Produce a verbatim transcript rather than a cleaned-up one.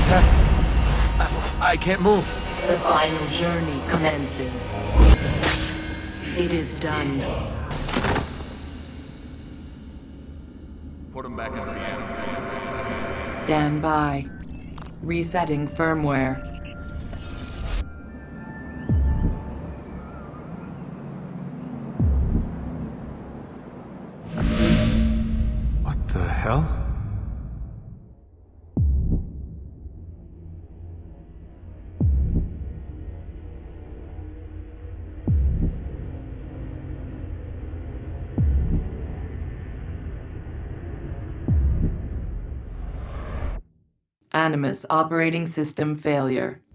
happening? I, I can't move. The final journey commences. It is done. Put him back into the animal. Stand by. Resetting firmware. What the hell? Animus operating system failure.